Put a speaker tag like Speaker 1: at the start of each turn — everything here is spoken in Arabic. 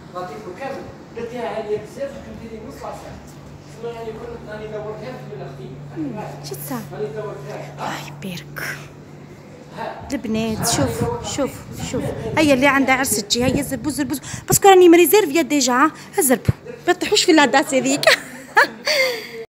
Speaker 1: غطيته كامل درتيها عاليه بزاف كديري نص ساعه سما يعني كنت راني دورتها في الاختي
Speaker 2: شو تصاوب
Speaker 1: راني دورتها
Speaker 2: الله يبارك البنات. شوف هيا اللي عندها عرس تجي، هيا زربو باسكو راني مريزيرفيا ديجا. ها زربو ما تطيحوش في لاداس هذيك.